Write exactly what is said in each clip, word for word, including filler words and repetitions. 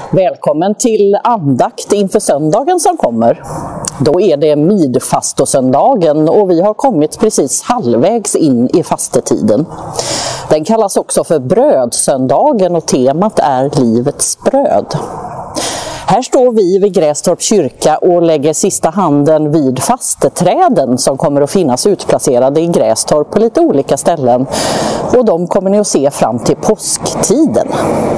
Välkommen till andakt inför söndagen som kommer. Då är det midfastosöndagen och vi har kommit precis halvvägs in i fastetiden. Den kallas också för brödsöndagen och temat är livets bröd. Här står vi vid Grästorp kyrka och lägger sista handen vid fasteträden som kommer att finnas utplacerade i Grästorp på lite olika ställen. Och de kommer ni att se fram till påsktiden.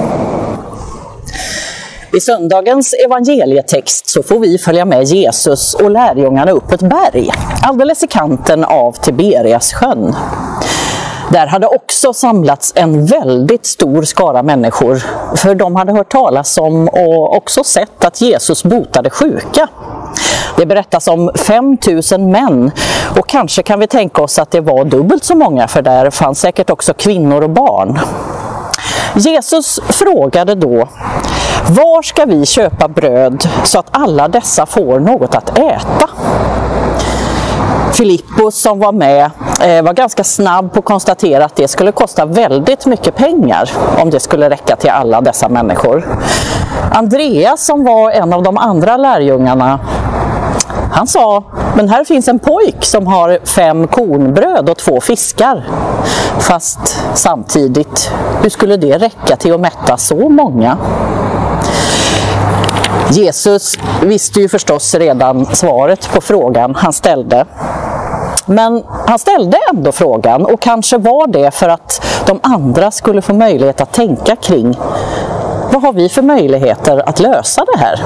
I söndagens evangelietext så får vi följa med Jesus och lärjungarna upp ett berg, alldeles i kanten av Tiberiassjön. Där hade också samlats en väldigt stor skara människor, för de hade hört talas om och också sett att Jesus botade sjuka. Det berättas om fem tusen män och kanske kan vi tänka oss att det var dubbelt så många, för där fanns säkert också kvinnor och barn. Jesus frågade då: var ska vi köpa bröd så att alla dessa får något att äta? Filippos som var med var ganska snabb på att konstatera att det skulle kosta väldigt mycket pengar om det skulle räcka till alla dessa människor. Andreas som var en av de andra lärjungarna, han sa: men här finns en pojk som har fem kornbröd och två fiskar. Fast samtidigt, hur skulle det räcka till att mätta så många? Jesus visste ju förstås redan svaret på frågan han ställde. Men han ställde ändå frågan, och kanske var det för att de andra skulle få möjlighet att tänka kring: vad har vi för möjligheter att lösa det här?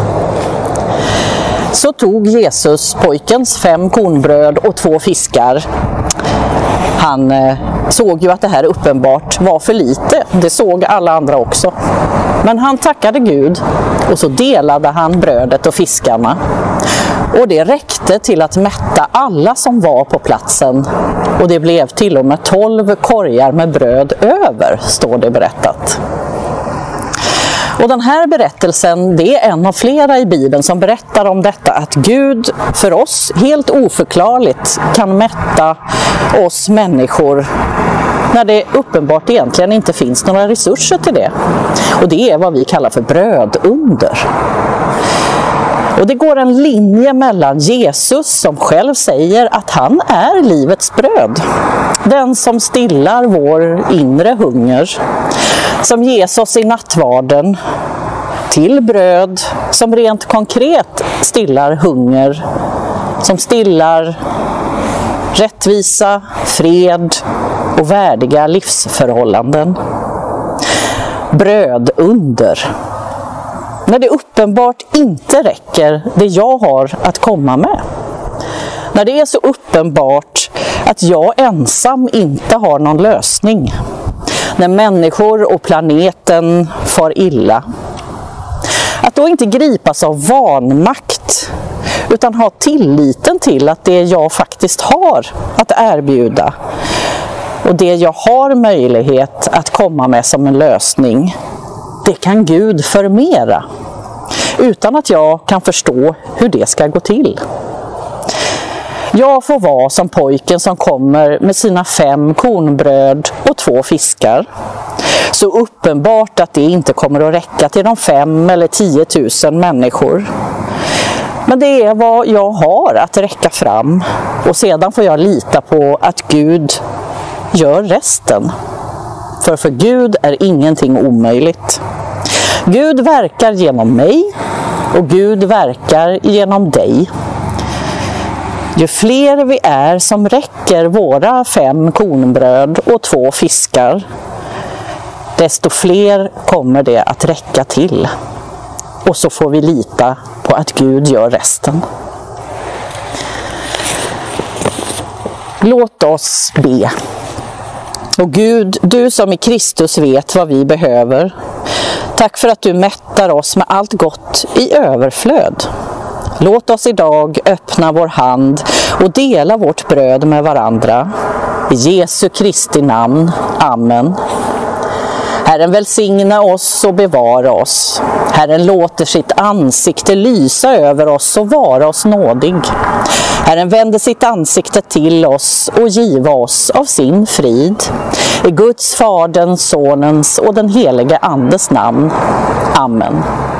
Så tog Jesus pojkens fem kornbröd och två fiskar. Han eh, såg ju att det här uppenbart var för lite. Det såg alla andra också. Men han tackade Gud och så delade han brödet och fiskarna. Och det räckte till att mätta alla som var på platsen. Och det blev till och med tolv korgar med bröd över, står det berättat. Och den här berättelsen, det är en av flera i Bibeln som berättar om detta, att Gud för oss helt oförklarligt kan mätta oss människor när det uppenbart egentligen inte finns några resurser till det. Och det är vad vi kallar för brödunder. Och det går en linje mellan Jesus som själv säger att han är livets bröd, den som stillar vår inre hunger, som ges oss i nattvarden, till bröd som rent konkret stillar hunger, som stillar rättvisa, fred och värdiga livsförhållanden. Brödunder. När det uppenbart inte räcker det jag har att komma med. När det är så uppenbart att jag ensam inte har någon lösning. När människor och planeten far illa. Att då inte gripas av vanmakt, utan ha tilliten till att det jag faktiskt har att erbjuda och det jag har möjlighet att komma med som en lösning, det kan Gud förmera, utan att jag kan förstå hur det ska gå till. Jag får vara som pojken som kommer med sina fem kornbröd och två fiskar. Så uppenbart att det inte kommer att räcka till de fem eller tio tusen människor. Men det är vad jag har att räcka fram, och sedan får jag lita på att Gud gör resten. För för Gud är ingenting omöjligt. Gud verkar genom mig och Gud verkar genom dig. Ju fler vi är som räcker våra fem kornbröd och två fiskar, desto fler kommer det att räcka till. Och så får vi lita på att Gud gör resten. Låt oss be. Och Gud, du som i Kristus vet vad vi behöver, tack för att du mättar oss med allt gott i överflöd. Låt oss idag öppna vår hand och dela vårt bröd med varandra. I Jesu Kristi namn. Amen. Herren välsigna oss och bevara oss. Herren låter sitt ansikte lysa över oss och vara oss nådig. Herren vänder sitt ansikte till oss och giva oss av sin frid. I Guds, Faderns, Sonens och den helige Andes namn. Amen.